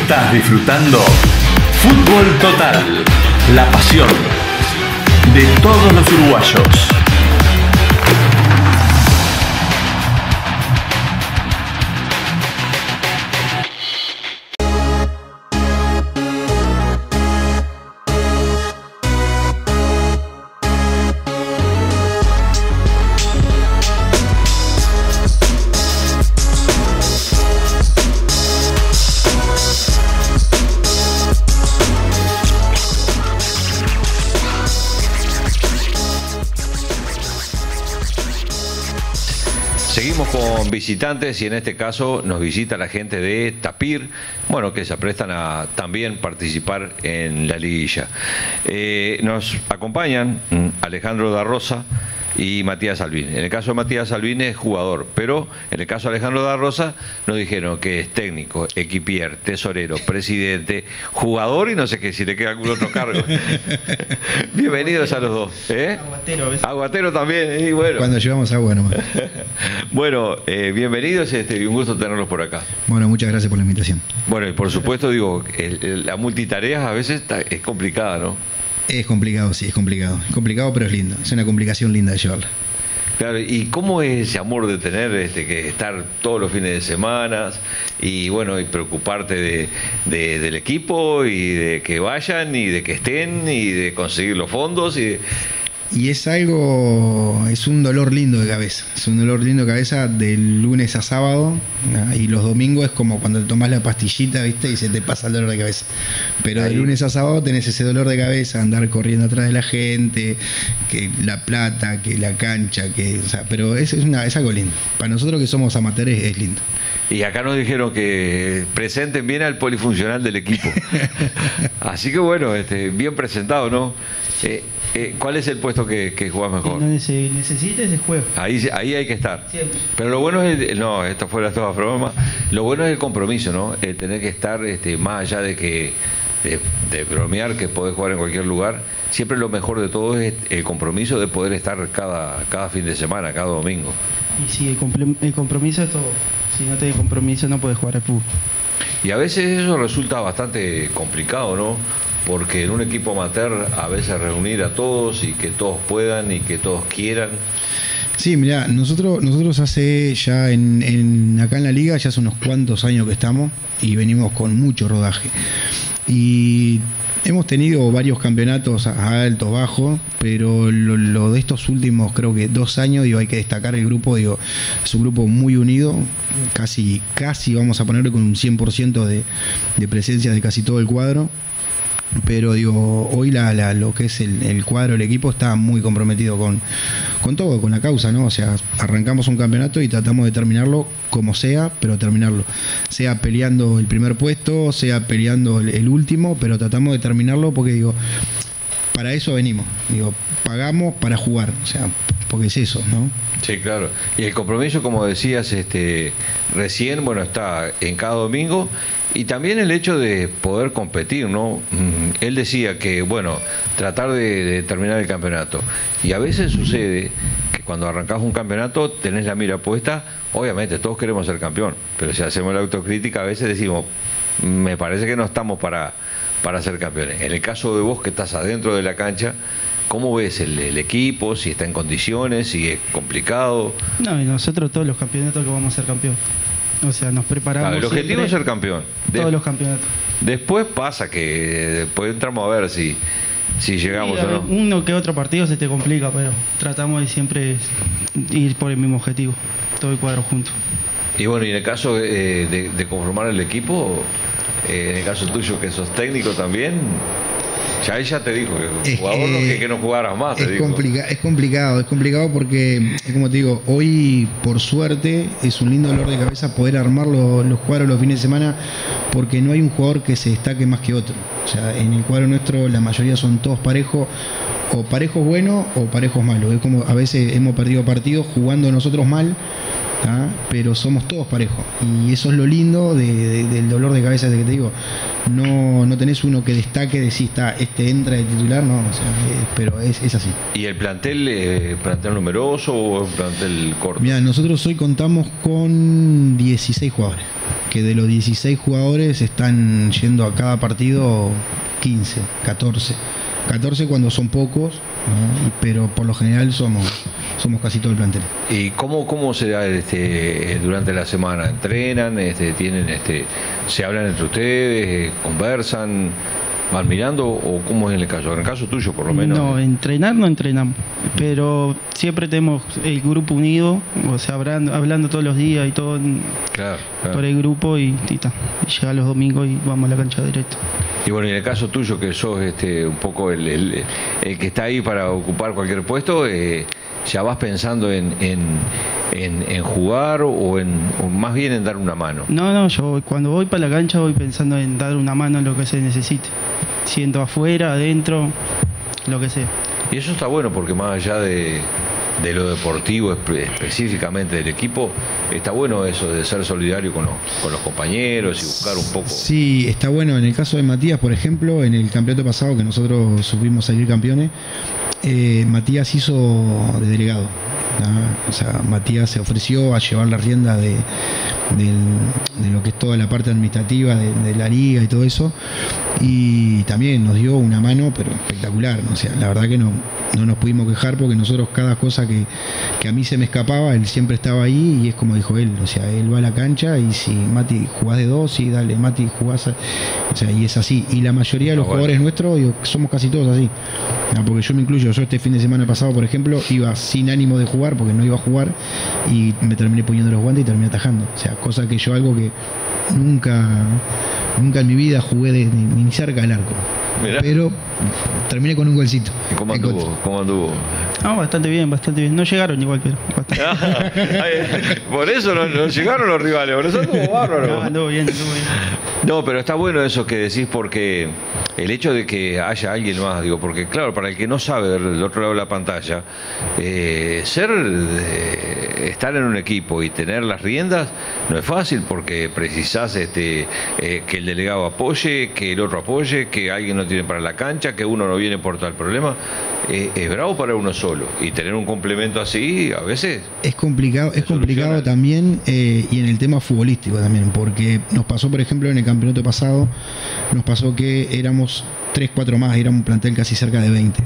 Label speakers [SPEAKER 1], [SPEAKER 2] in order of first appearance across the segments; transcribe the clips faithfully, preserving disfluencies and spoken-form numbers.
[SPEAKER 1] Estás disfrutando Fútbol Total, la pasión de todos los uruguayos.
[SPEAKER 2] Seguimos con visitantes y en este caso nos visita la gente de Tapir, bueno, que se aprestan a también participar en la liguilla. Eh, nos acompañan Alejandro da Rosa y Matías Alvine. En el caso de Matías Alvine es jugador, pero en el caso de Alejandro da Rosa nos dijeron que es técnico, equipier, tesorero, presidente, jugador y no sé qué, si le queda algún otro cargo. Bienvenidos a los dos. ¿Eh?
[SPEAKER 3] Aguatero a veces.
[SPEAKER 2] Aguatero también, y bueno.
[SPEAKER 4] Cuando llevamos agua nomás.
[SPEAKER 2] Bueno, eh, bienvenidos este, y un gusto tenerlos por acá.
[SPEAKER 4] Bueno, muchas gracias por la invitación.
[SPEAKER 2] Bueno, y por supuesto, digo, el, el, la multitareas a veces está, es complicada, ¿no?
[SPEAKER 4] Es complicado, sí, es complicado. Es complicado, pero es lindo. Es una complicación linda de llevarla.
[SPEAKER 2] Claro, ¿y cómo es ese amor de tener este, que estar todos los fines de semana y bueno, y preocuparte de, de, del equipo y de que vayan y de que estén y de conseguir los fondos? Y de...
[SPEAKER 4] Y es algo, es un dolor lindo de cabeza, es un dolor lindo de cabeza del lunes a sábado, ¿no? Y los domingos es como cuando te tomás la pastillita, ¿viste? Y se te pasa el dolor de cabeza. Pero de lunes a sábado tenés ese dolor de cabeza, andar corriendo atrás de la gente, que la plata, que la cancha, que, o sea, pero es, es, una, es algo lindo. Para nosotros que somos amateurs es lindo.
[SPEAKER 2] Y acá nos dijeron que presenten bien al polifuncional del equipo. Así que bueno, este, bien presentado, ¿no? Eh, eh, ¿Cuál es el puesto que, que jugás mejor?
[SPEAKER 3] Donde se necesite se juega.
[SPEAKER 2] Ahí, ahí hay que estar.
[SPEAKER 3] Siempre.
[SPEAKER 2] Pero lo bueno es, el, no, esto fuera toda broma, lo bueno es el compromiso, ¿no? El tener que estar, este, más allá de que de, de bromear, que podés jugar en cualquier lugar, siempre lo mejor de todo es el compromiso de poder estar cada, cada fin de semana, cada domingo.
[SPEAKER 3] Y sí, el, el compromiso es todo. Si no tenés compromiso no podés jugar al fútbol.
[SPEAKER 2] Y a veces eso resulta bastante complicado, ¿no? Porque en un equipo amateur a veces reunir a todos y que todos puedan y que todos quieran.
[SPEAKER 4] Sí, mirá, nosotros, nosotros hace ya en, en acá en la liga ya hace unos cuantos años que estamos y venimos con mucho rodaje. Y hemos tenido varios campeonatos a alto, bajo, pero lo, lo de estos últimos creo que dos años, digo, hay que destacar el grupo, digo, es un grupo muy unido, casi, casi vamos a ponerle con un cien por ciento de, de presencia de casi todo el cuadro. Pero digo, hoy la, la, lo que es el, el cuadro, el equipo está muy comprometido con, con todo, con la causa, ¿no? O sea, arrancamos un campeonato y tratamos de terminarlo como sea, pero terminarlo. Sea peleando el primer puesto, sea peleando el, el último, pero tratamos de terminarlo porque digo, para eso venimos. Digo, pagamos para jugar, o sea, porque es eso, ¿no?
[SPEAKER 2] Sí, claro. Y el compromiso, como decías, este, recién, bueno, está en cada domingo. Y también el hecho de poder competir, ¿no? Él decía que, bueno, tratar de, de terminar el campeonato. Y a veces sucede que cuando arrancás un campeonato tenés la mira puesta, obviamente todos queremos ser campeón, pero si hacemos la autocrítica a veces decimos, me parece que no estamos para, para ser campeones. En el caso de vos que estás adentro de la cancha, ¿cómo ves el, el equipo? Si está en condiciones, si es complicado.
[SPEAKER 3] No, y nosotros todos los campeonatos que vamos a ser campeón. O sea, nos preparamos.
[SPEAKER 2] Claro, el objetivo es ser campeón.
[SPEAKER 3] Todos
[SPEAKER 2] de,
[SPEAKER 3] los campeonatos.
[SPEAKER 2] Después pasa que después entramos a ver si, si llegamos
[SPEAKER 3] sí,
[SPEAKER 2] o no.
[SPEAKER 3] Uno que otro partido se te complica, pero tratamos de siempre ir por el mismo objetivo, todo el cuadro junto.
[SPEAKER 2] Y bueno, y en el caso de, de, de conformar el equipo, eh, en el caso tuyo que sos técnico también, ya ella te dijo que
[SPEAKER 4] es
[SPEAKER 2] jugador
[SPEAKER 4] que,
[SPEAKER 2] no, que, que no jugaras más.
[SPEAKER 4] Es,
[SPEAKER 2] te digo.
[SPEAKER 4] complica, es complicado, es complicado porque, como te digo, hoy por suerte es un lindo dolor de cabeza poder armar los, los cuadros los fines de semana porque no hay un jugador que se destaque más que otro. O sea, en el cuadro nuestro la mayoría son todos parejos, o parejos buenos o parejos malos. Es como a veces hemos perdido partidos jugando nosotros mal, ¿ah? Pero somos todos parejos y eso es lo lindo de, de, del dolor de cabeza de que te digo, no, no tenés uno que destaque de si está este entra de titular, no, o sea, eh, pero es, es así.
[SPEAKER 2] ¿Y el plantel, eh, plantel numeroso o un plantel corto?
[SPEAKER 4] Mira, nosotros hoy contamos con dieciséis jugadores. que de los dieciséis jugadores están yendo a cada partido quince, catorce. catorce cuando son pocos, ¿no? Pero por lo general somos somos casi todo el plantel.
[SPEAKER 2] ¿Y cómo, cómo se da este, durante la semana? ¿Entrenan? Este, tienen, este, ¿Se hablan entre ustedes? ¿Conversan? ¿Van mirando? ¿O cómo es en el caso? En el caso tuyo, por lo menos.
[SPEAKER 3] No, entrenar no entrenamos, pero siempre tenemos el grupo unido, o sea, hablando, hablando todos los días y todo
[SPEAKER 2] claro, claro.
[SPEAKER 3] por el grupo y, y, ta, y llega los domingos y vamos a la cancha directo.
[SPEAKER 2] Y bueno, en el caso tuyo, que sos este, un poco el, el, el que está ahí para ocupar cualquier puesto, eh, ¿ya vas pensando en, en, en, en jugar o, en, o más bien en dar una mano?
[SPEAKER 3] No, no, yo cuando voy para la cancha voy pensando en dar una mano en lo que se necesite. Siento afuera, adentro, lo que sea.
[SPEAKER 2] Y eso está bueno porque más allá de, de lo deportivo espe- específicamente del equipo, está bueno eso de ser solidario con los, con los compañeros y buscar un poco.
[SPEAKER 4] Sí, está bueno. En el caso de Matías, por ejemplo, en el campeonato pasado que nosotros supimos salir campeones, eh, Matías hizo de delegado, ¿no? O sea, Matías se ofreció a llevar la rienda de, del, de lo que es toda la parte administrativa de, de la liga y todo eso, y también nos dio una mano pero espectacular, ¿no? O sea, la verdad que no, no nos pudimos quejar porque nosotros cada cosa que, que a mí se me escapaba, él siempre estaba ahí y es como dijo él, o sea, él va a la cancha y si Mati jugás de dos, sí, dale, Mati jugás, a... o sea, y es así, y la mayoría de los ah, bueno. jugadores nuestros, digo, somos casi todos así, ¿no? Porque yo me incluyo, yo este fin de semana pasado, por ejemplo, iba sin ánimo de jugar porque no iba a jugar y me terminé poniendo los guantes y terminé atajando, o sea, cosa que yo algo que nunca nunca en mi vida jugué de, ni, ni cerca del arco. Mirá. Pero terminé con un golcito.
[SPEAKER 2] ¿Y cómo anduvo? ¿Cómo anduvo?
[SPEAKER 3] No, bastante bien, bastante bien. No llegaron igual, pero
[SPEAKER 2] por eso no, no llegaron los rivales, por eso anduvo bárbaro.
[SPEAKER 3] No, anduvo bien, anduvo bien.
[SPEAKER 2] No, pero está bueno eso que decís porque el hecho de que haya alguien más, digo, porque claro, para el que no sabe del otro lado de la pantalla, eh, ser, eh, estar en un equipo y tener las riendas no es fácil porque precisás este, eh, que el delegado apoye, que el otro apoye, que alguien no tiene para la cancha, que uno no viene por tal problema. Eh, es bravo para uno solo y tener un complemento así a veces
[SPEAKER 4] es complicado, es complicado también, eh, y en el tema futbolístico también, porque nos pasó, por ejemplo, en el campeonato pasado, nos pasó que éramos tres, cuatro más, éramos un plantel casi cerca de veinte.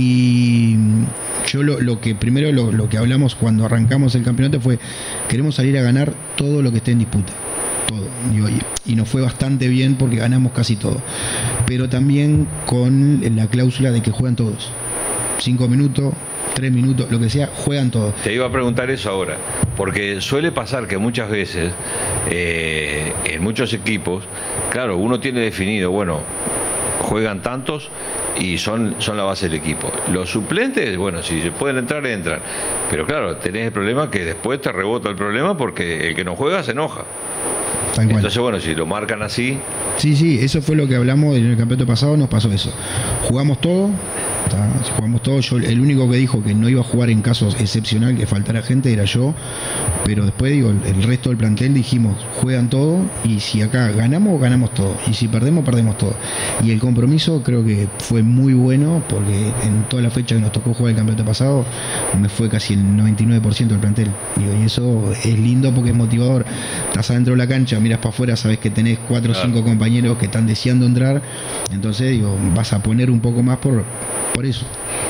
[SPEAKER 4] Y yo lo, lo que primero lo, lo que hablamos cuando arrancamos el campeonato fue queremos salir a ganar todo lo que esté en disputa. Todo, y, y nos fue bastante bien porque ganamos casi todo, pero también con la cláusula de que juegan todos, cinco minutos, tres minutos, lo que sea, juegan todos.
[SPEAKER 2] Te iba a preguntar eso ahora, porque suele pasar que muchas veces eh, en muchos equipos, claro, uno tiene definido, bueno, juegan tantos y son, son la base del equipo. Los suplentes, bueno, si se pueden entrar, entran, pero claro, tenés el problema que después te rebota el problema porque el que no juega se enoja. Entonces, bueno, si lo marcan así...
[SPEAKER 4] Sí, sí, eso fue lo que hablamos en el campeonato pasado, nos pasó eso. Jugamos todo, ¿tá? Jugamos todo. Yo, el único que dijo que no iba a jugar en casos excepcional, que faltara gente, era yo. Pero después, digo, el resto del plantel dijimos, juegan todo, y si acá ganamos, ganamos todo. Y si perdemos, perdemos todo. Y el compromiso creo que fue muy bueno, porque en toda la fecha que nos tocó jugar el campeonato pasado, me fue casi el noventa y nueve por ciento del plantel. Digo, y eso es lindo porque es motivador. Estás adentro de la cancha, miras para afuera, sabes que tenés cuatro o cinco compañeros que están deseando entrar, entonces digo, vas a poner un poco más por, por eso.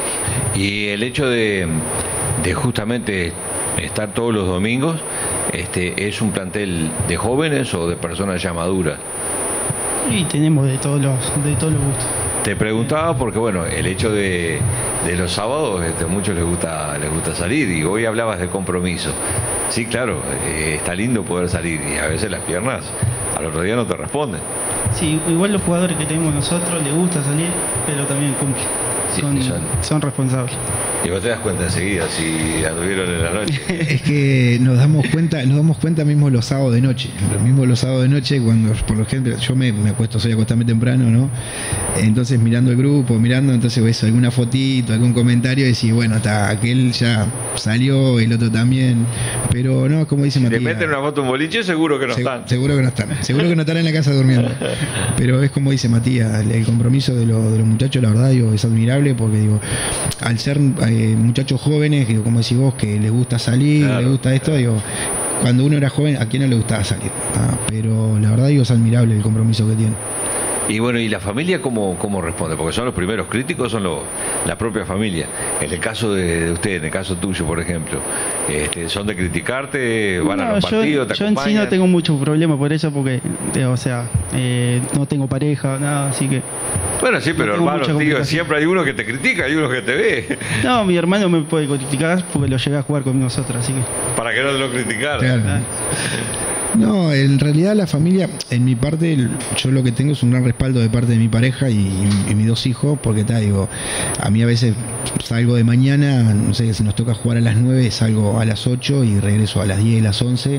[SPEAKER 2] Y el hecho de, de justamente estar todos los domingos, este, ¿es un plantel de jóvenes o de personas ya maduras?
[SPEAKER 3] Y tenemos de todos los, de todos los gustos.
[SPEAKER 2] Te preguntaba porque bueno, el hecho de, de los sábados, este, a muchos les gusta, les gusta salir, y hoy hablabas de compromiso. Sí, claro, eh, está lindo poder salir y a veces las piernas al otro día no te responden.
[SPEAKER 3] Sí, igual los jugadores que tenemos nosotros les gusta salir, pero también cumplen.
[SPEAKER 2] Sí,
[SPEAKER 3] son,
[SPEAKER 2] son,
[SPEAKER 3] son responsables.
[SPEAKER 2] Y vos te das cuenta enseguida si anduvieron en la noche.
[SPEAKER 4] Es que nos damos cuenta, nos damos cuenta mismo los sábados de noche. Lo mismo los sábados de noche cuando, por ejemplo, yo me, me acuesto, soy acostarme temprano, ¿no? Entonces mirando el grupo, mirando, entonces ves alguna fotito, algún comentario y decís, bueno, hasta aquel ya salió, el otro también. Pero no, como dice
[SPEAKER 2] si
[SPEAKER 4] Matías.
[SPEAKER 2] Si te meten una foto en boliche, seguro que no
[SPEAKER 4] se,
[SPEAKER 2] están.
[SPEAKER 4] Seguro que no están. Seguro que no están en la casa durmiendo. Pero es como dice Matías, el compromiso de, lo, de los muchachos, la verdad, digo, es admirable porque digo, al ser eh, muchachos jóvenes, digo, como decís vos, que les gusta salir, claro, les gusta esto, digo, cuando uno era joven, ¿a quién no le gustaba salir? Ah, pero la verdad digo, es admirable el compromiso que tiene.
[SPEAKER 2] Y bueno, ¿y la familia cómo, cómo responde? Porque son los primeros críticos, son los, la propia familia. En el caso de, de usted, en el caso tuyo, por ejemplo, este, ¿son de criticarte? ¿Van
[SPEAKER 3] No,
[SPEAKER 2] a los
[SPEAKER 3] yo,
[SPEAKER 2] partidos? ¿Te
[SPEAKER 3] yo en sí
[SPEAKER 2] acompañan?
[SPEAKER 3] no tengo mucho problema por eso, porque, eh, o sea, eh, no tengo pareja, nada, así que...
[SPEAKER 2] Bueno, sí, pero
[SPEAKER 3] no tengo
[SPEAKER 2] hermano,
[SPEAKER 3] mucha
[SPEAKER 2] tío,
[SPEAKER 3] complicación.
[SPEAKER 2] siempre hay uno que te critica, hay uno que te ve.
[SPEAKER 3] No, mi hermano me puede criticar porque lo llegué a jugar con nosotros, así que...
[SPEAKER 2] Para que no te lo criticara.
[SPEAKER 4] Claro.
[SPEAKER 3] ah,
[SPEAKER 4] No, en realidad la familia, en mi parte, el- yo lo que tengo es un gran respaldo de parte de mi pareja y, y- y mis dos hijos, porque ta, digo, a mí a veces salgo de mañana, no sé, si nos toca jugar a las nueve, salgo a las ocho y regreso a las diez, las once,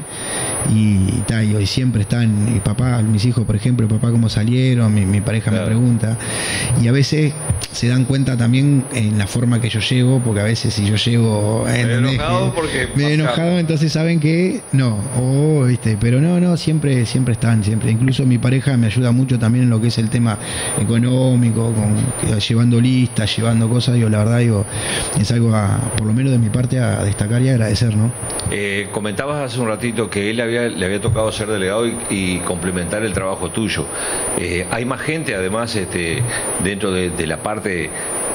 [SPEAKER 4] y, ta, digo, y siempre están, mi papá, mis hijos, por ejemplo, papá, ¿cómo salieron? Mi, mi pareja
[SPEAKER 2] Claro.
[SPEAKER 4] me pregunta, y a veces se dan cuenta también en la forma que yo llego, porque a veces si yo llego...
[SPEAKER 2] Medio
[SPEAKER 4] ¿entendés?
[SPEAKER 2] enojado
[SPEAKER 4] Que-
[SPEAKER 2] porque
[SPEAKER 4] medio
[SPEAKER 2] pasa-
[SPEAKER 4] enojado, entonces saben que no, o viste, pero no, no, siempre, siempre están, siempre. Incluso mi pareja me ayuda mucho también en lo que es el tema económico, con, que- llevando listas, llevando cosas, digo, la verdad, digo, es algo a, por lo menos de mi parte, a destacar y agradecer, ¿no?
[SPEAKER 2] Eh, comentabas hace un ratito que él había, le había tocado ser delegado y, y complementar el trabajo tuyo. Eh, hay más gente, además, este, dentro de, de la parte,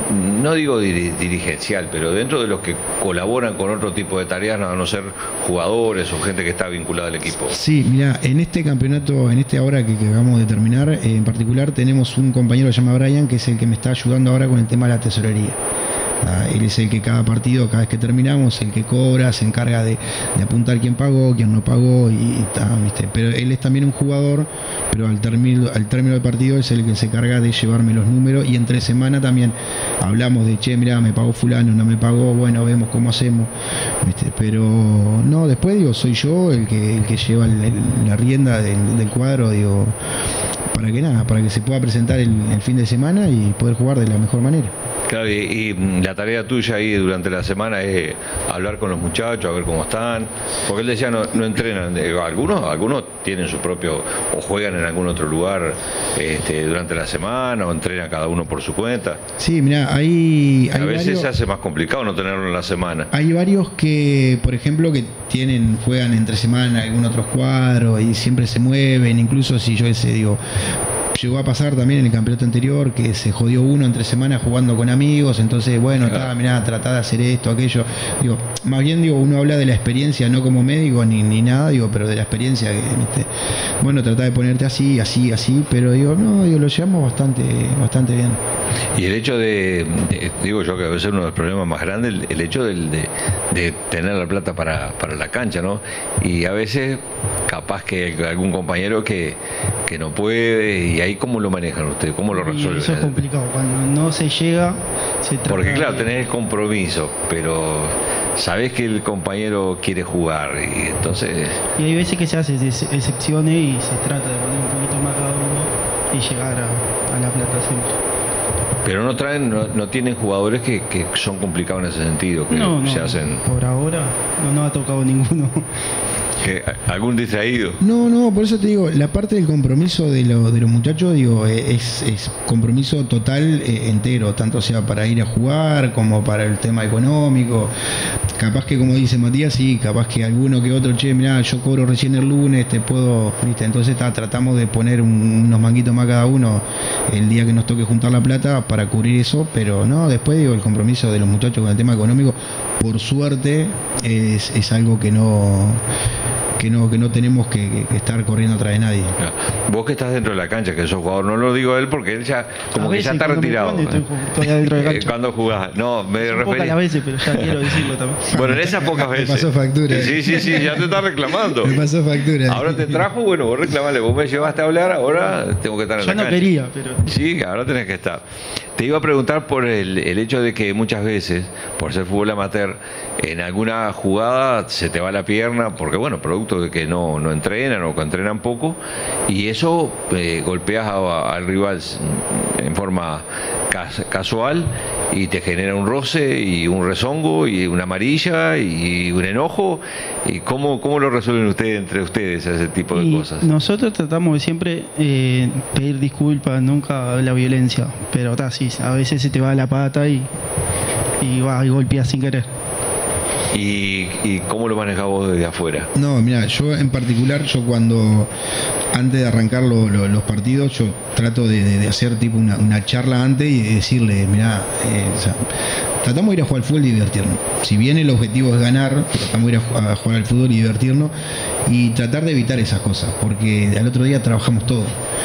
[SPEAKER 2] no digo diri- dirigencial, pero dentro de los que colaboran con otro tipo de tareas, a no ser jugadores o gente que está vinculada al equipo.
[SPEAKER 4] Sí, mira, en este campeonato, en este ahora que, que acabamos de terminar, eh, en particular tenemos un compañero que se llama Brian, que es el que me está ayudando ahora con el tema de la tesorería. Ah, él es el que cada partido, cada vez que terminamos, el que cobra, se encarga de, de apuntar quién pagó, quién no pagó, y, y ta, ¿viste? Pero él es también un jugador, pero al término, al término del partido es el que se encarga de llevarme los números, y entre semana también hablamos de, che, mira, me pagó fulano, no me pagó, bueno, vemos cómo hacemos, ¿viste? Pero no, después digo, soy yo el que, el que lleva el- el- la rienda del, del cuadro, digo, para que nada, para que se pueda presentar el, el fin de semana y poder jugar de la mejor manera.
[SPEAKER 2] Claro, y, y, mm, la tarea tuya ahí durante la semana es hablar con los muchachos, a ver cómo están, porque él decía no, no entrenan, Eh, algunos algunos tienen su propio, o juegan en algún otro lugar este, durante la semana, o entrenan cada uno por su cuenta.
[SPEAKER 4] Sí, mira, hay,
[SPEAKER 2] A
[SPEAKER 4] hay
[SPEAKER 2] veces
[SPEAKER 4] varios-
[SPEAKER 2] se hace más complicado no tenerlo en la semana.
[SPEAKER 4] Hay varios que, por ejemplo, que tienen, juegan entre semana algún otros cuadros y siempre se mueven, incluso si yo ese digo, llegó a pasar también en el campeonato anterior que se jodió uno entre semana jugando con amigos, entonces bueno,
[SPEAKER 2] Claro.
[SPEAKER 4] está, mirá, tratá de hacer esto, aquello. Digo, más bien digo, uno habla de la experiencia, no como médico ni, ni nada, digo, pero de la experiencia que, ¿viste? Bueno, tratá de ponerte así, así, así, pero digo, no, digo, lo llevamos bastante, bastante bien.
[SPEAKER 2] Y el hecho de, de- digo yo que debe ser uno de los problemas más grandes, el, el hecho del- de, de tener la plata para, para la cancha, ¿no? Y a veces capaz que hay algún compañero que, que no puede, y ahí cómo lo manejan ustedes, cómo lo
[SPEAKER 3] y
[SPEAKER 2] resuelven.
[SPEAKER 3] eso es complicado, cuando no se llega, se trata
[SPEAKER 2] Porque claro,
[SPEAKER 3] de-
[SPEAKER 2] tenés el compromiso, pero sabés que el compañero quiere jugar, y entonces...
[SPEAKER 3] Y hay veces que se hacen ex- excepciones y se trata de poner un poquito más cada uno y llegar a, a la plata siempre.
[SPEAKER 2] Pero no traen, no, no tienen jugadores que, que son complicados en ese sentido, que
[SPEAKER 3] No, no,
[SPEAKER 2] se hacen...
[SPEAKER 3] por ahora no nos ha tocado ninguno.
[SPEAKER 2] Que, algún distraído.
[SPEAKER 4] No, no, por eso te digo, la parte del compromiso de, lo- de los muchachos, digo, eh, es, es compromiso total, eh, entero, tanto sea para ir a jugar como para el tema económico. Capaz que, como dice Matías, sí, capaz que alguno que otro, che, mirá, yo cobro recién el lunes, te puedo, viste, entonces ta, tratamos de poner un- unos manguitos más cada uno el día que nos toque juntar la plata para cubrir eso, pero no, después digo, el compromiso de los muchachos con el tema económico, por suerte, es, es algo que no... que no que no tenemos que, que- que estar corriendo atrás de nadie.
[SPEAKER 2] Claro. Vos que estás dentro de la cancha, que sos jugador, no lo digo a él porque él ya como
[SPEAKER 3] A
[SPEAKER 2] que
[SPEAKER 3] veces,
[SPEAKER 2] ya está
[SPEAKER 3] cuando me
[SPEAKER 2] retirado.
[SPEAKER 3] pone, estoy ju- estoy adentro de
[SPEAKER 2] Eh,
[SPEAKER 3] cancha.
[SPEAKER 2] Cuando jugás, no, me
[SPEAKER 3] Son pocas
[SPEAKER 2] referí.
[SPEAKER 3] las veces, pero ya quiero decirlo también.
[SPEAKER 2] Bueno, en esas pocas
[SPEAKER 4] Me
[SPEAKER 2] veces.
[SPEAKER 4] pasó factura.
[SPEAKER 2] Sí, sí, sí, ya te está reclamando.
[SPEAKER 4] Me pasó factura.
[SPEAKER 2] Ahora te trajo, bueno, vos reclamale, vos me llevaste a hablar, ahora tengo que estar en
[SPEAKER 3] Yo
[SPEAKER 2] la
[SPEAKER 3] no
[SPEAKER 2] cancha.
[SPEAKER 3] quería, pero
[SPEAKER 2] Sí, ahora tenés que estar. Te iba a preguntar por el, el hecho de que muchas veces, por ser fútbol amateur, en alguna jugada se te va la pierna, porque bueno, producto de que no, no entrenan o que entrenan poco, y eso eh, golpeas a- al rival en forma cas- casual y te genera un roce y un rezongo y una amarilla y un enojo. ¿Y cómo, cómo lo resuelven ustedes entre ustedes ese tipo de
[SPEAKER 3] y
[SPEAKER 2] cosas?
[SPEAKER 3] nosotros tratamos de siempre eh, pedir disculpas, nunca la violencia, pero está sí, a veces se te va la pata y, y va y golpeas sin querer.
[SPEAKER 2] ¿Y, y cómo lo manejás vos desde afuera?
[SPEAKER 4] No, mira, yo en particular, yo cuando, antes de arrancar lo, lo, los partidos, yo trato de, de, de hacer tipo una, una charla antes y de decirle, mira, eh, o sea, tratamos de ir a jugar al fútbol y divertirnos. Si bien el objetivo es ganar, tratamos de ir a jugar al fútbol y divertirnos y tratar de evitar esas cosas, porque al otro día trabajamos todo.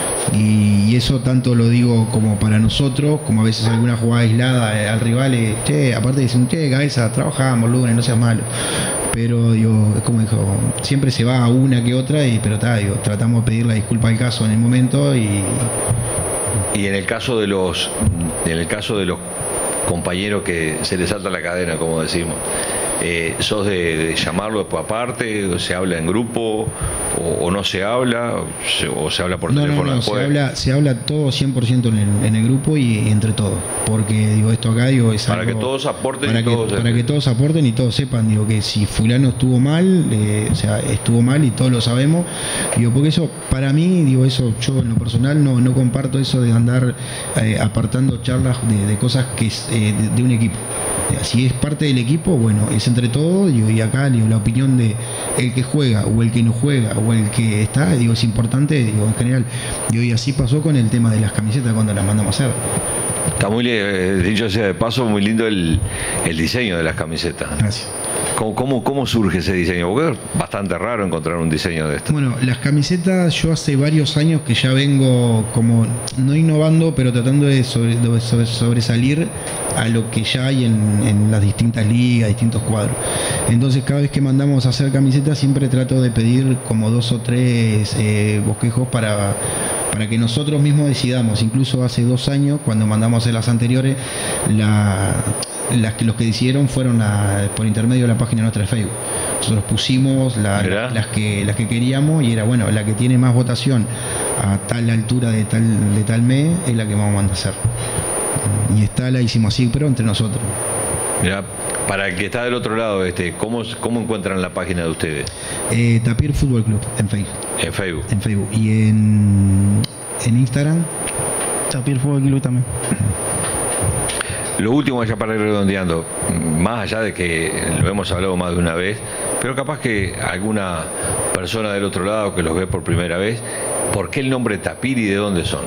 [SPEAKER 4] Y, y eso tanto lo digo como para nosotros, como a veces alguna jugada aislada eh, al rival, eh, che, aparte dicen, che, cabeza, trabajamos lunes, no seas malo. Pero digo, es como dijo, siempre se va a una que otra, y pero está, digo, tratamos de pedir la disculpa al caso en el momento y.
[SPEAKER 2] Y en el caso de los, en el caso de los compañeros que se les salta la cadena, como decimos, eh, ¿sos de, de llamarlo después aparte? ¿Se habla en grupo? ¿O, o no se habla? ¿O se, o se habla por
[SPEAKER 4] no,
[SPEAKER 2] teléfono
[SPEAKER 4] no, no,
[SPEAKER 2] después?
[SPEAKER 4] Se habla, se habla todo cien por ciento en el, en el grupo y, y entre todos. Porque digo, esto acá digo, es
[SPEAKER 2] para
[SPEAKER 4] algo,
[SPEAKER 2] que todos aporten
[SPEAKER 4] para
[SPEAKER 2] y
[SPEAKER 4] que,
[SPEAKER 2] todos
[SPEAKER 4] para que todos aporten y todos sepan, digo, que si fulano estuvo mal, eh, o sea, estuvo mal y todos lo sabemos. Digo, porque eso, para mí, digo, eso, yo en lo personal no, no comparto eso de andar eh, apartando charlas de, de cosas que es eh, de, de un equipo. Si es parte del equipo, bueno, es entre todos, digo, y acá digo, la opinión de el que juega o el que no juega o el que está, digo, es importante, digo, en general. Digo, y así pasó con el tema de las camisetas cuando las mandamos a hacer.
[SPEAKER 2] Está muy, eh, dicho sea de paso, muy lindo el, el diseño de las camisetas.
[SPEAKER 4] Gracias.
[SPEAKER 2] ¿Cómo, cómo, ¿Cómo surge ese diseño? Porque es bastante raro encontrar un diseño de esto.
[SPEAKER 4] Bueno, las camisetas yo hace varios años que ya vengo como, no innovando, pero tratando de, sobre, de sobre, sobresalir a lo que ya hay en, en las distintas ligas, distintos cuadros. Entonces cada vez que mandamos a hacer camisetas siempre trato de pedir como dos o tres eh, bosquejos para... para que nosotros mismos decidamos. Incluso hace dos años, cuando mandamos a hacer las anteriores, la, las que los que decidieron fueron la, por intermedio de la página nuestra de Facebook. Nosotros pusimos la, la, las que las que queríamos y era, bueno, la que tiene más votación a tal altura de tal de tal mes es la que vamos a mandar a hacer. Y esta la hicimos así, pero entre nosotros.
[SPEAKER 2] Mirá, para el que está del otro lado, este, ¿cómo, cómo encuentran la página de ustedes?
[SPEAKER 4] Eh, Tapir Fútbol Club en Facebook.
[SPEAKER 2] En Facebook.
[SPEAKER 4] En Facebook. Y en, en Instagram.
[SPEAKER 3] Tapir Fútbol Club también.
[SPEAKER 2] Lo último, ya para ir redondeando, más allá de que lo hemos hablado más de una vez, pero capaz que alguna persona del otro lado que los ve por primera vez, ¿por qué el nombre Tapir y de dónde son?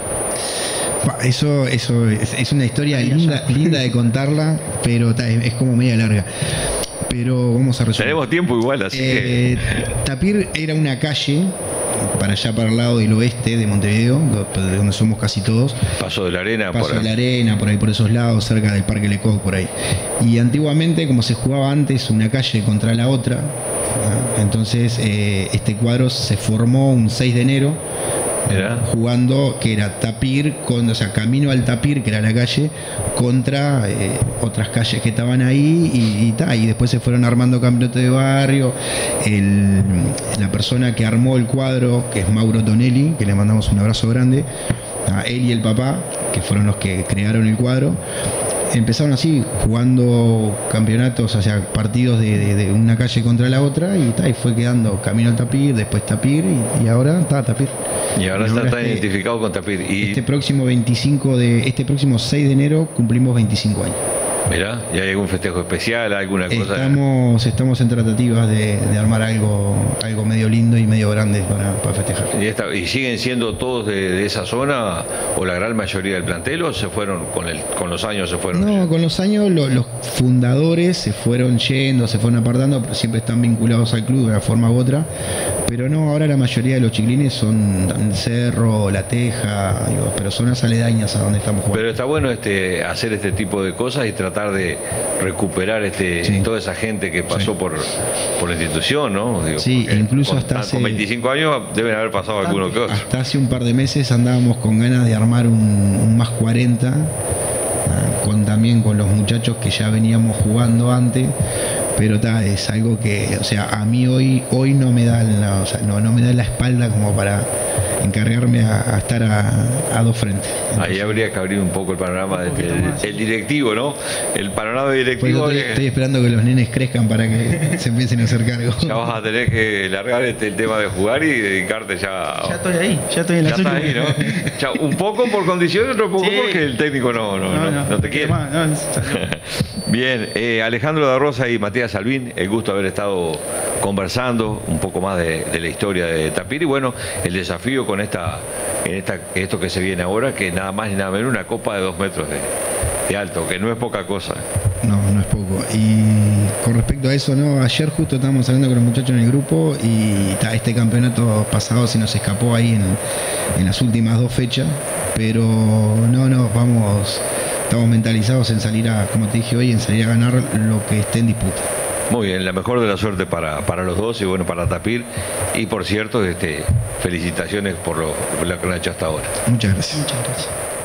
[SPEAKER 4] Eso, eso es, es una historia linda, linda de contarla, pero ta, es, es como media larga. Pero vamos a resumir.
[SPEAKER 2] Tenemos tiempo igual, así
[SPEAKER 4] eh, que... Tapir era una calle para allá, para el lado del oeste de Montevideo, de donde somos casi todos.
[SPEAKER 2] Paso de la Arena.
[SPEAKER 4] Paso
[SPEAKER 2] por
[SPEAKER 4] de la Arena, por ahí por esos lados, cerca del Parque Lecoq, por ahí. Y antiguamente, como se jugaba antes una calle contra la otra, ¿no? Entonces eh, este cuadro se formó un seis de enero,
[SPEAKER 2] ¿Era?
[SPEAKER 4] jugando, que era Tapir, con, o sea, camino al Tapir, que era la calle, contra eh, otras calles que estaban ahí, y, y, ta, y después se fueron armando campeonatos de barrio. El, la persona que armó el cuadro, que es Mauro Tonelli, que le mandamos un abrazo grande, a él y el papá, que fueron los que crearon el cuadro, empezaron así, jugando campeonatos, o sea, partidos de, de, de una calle contra la otra, y, ta, y fue quedando camino al Tapir, después Tapir, y, y ahora está Tapir.
[SPEAKER 2] Y ahora
[SPEAKER 4] y
[SPEAKER 2] está
[SPEAKER 4] ahora
[SPEAKER 2] tan
[SPEAKER 4] este,
[SPEAKER 2] identificado con Tapir. Y...
[SPEAKER 4] Este próximo veinticinco de, este próximo seis de enero cumplimos veinticinco años.
[SPEAKER 2] Mirá, ¿y hay algún festejo especial, alguna cosa?
[SPEAKER 4] Estamos, estamos en tratativas de, de armar algo, algo medio lindo y medio grande para, para festejar.
[SPEAKER 2] ¿Y, esta, ¿Y siguen siendo todos de, de esa zona o la gran mayoría del plantel, o se fueron con el, con los años se fueron?
[SPEAKER 4] No, con los años lo, los fundadores se fueron yendo, se fueron apartando, pero siempre están vinculados al club de una forma u otra. Pero no, ahora la mayoría de los chiquilines son el Cerro, La Teja, digo, pero zonas aledañas a donde estamos jugando.
[SPEAKER 2] Pero está bueno este hacer este tipo de cosas y tratar de recuperar este
[SPEAKER 4] sí.
[SPEAKER 2] toda esa gente que pasó
[SPEAKER 4] sí.
[SPEAKER 2] por, por la institución, ¿no? Digo,
[SPEAKER 4] sí, incluso
[SPEAKER 2] con,
[SPEAKER 4] hasta hace,
[SPEAKER 2] con veinticinco años deben haber pasado
[SPEAKER 4] hasta,
[SPEAKER 2] alguno que otro.
[SPEAKER 4] Hasta hace un par de meses andábamos con ganas de armar un, un más cuarenta, con, también con los muchachos que ya veníamos jugando antes. Pero ta, es algo que, o sea, a mí hoy hoy no me da la, o sea, no, no me da la espalda como para encargarme a, a estar a, a dos frentes. Entonces,
[SPEAKER 2] ahí habría que abrir un poco el panorama del el, el directivo, ¿no? El panorama directivo.
[SPEAKER 4] Pues estoy, estoy esperando que los nenes crezcan para que se empiecen a hacer cargo.
[SPEAKER 2] Ya vas a tener que largar este, el tema de jugar y dedicarte ya.
[SPEAKER 3] Ya estoy ahí, ya estoy en la
[SPEAKER 2] ya estás ahí, ¿no? Ya, un poco por condición y otro poco sí. porque el técnico no, no, no, no, no te quiere.
[SPEAKER 3] No, no,
[SPEAKER 2] Bien, eh, Alejandro da Rosa y Matías Albín, el gusto de haber estado conversando un poco más de, de la historia de Tapir y bueno, el desafío con esta, en esta, esto que se viene ahora, que nada más ni nada menos una copa de dos metros de, de alto, que no es poca cosa.
[SPEAKER 4] No, no es poco. Y con respecto a eso, no, ayer justo estábamos hablando con los muchachos en el grupo y ta, este campeonato pasado se nos escapó ahí en, en las últimas dos fechas, pero no, no, vamos, estamos mentalizados en salir a, como te dije hoy, en salir a ganar lo que esté en disputa.
[SPEAKER 2] Muy bien, la mejor de la suerte para, para los dos y bueno, para Tapir. Y por cierto, este, felicitaciones por lo, por lo que han hecho hasta ahora.
[SPEAKER 4] Muchas gracias.
[SPEAKER 3] Muchas gracias.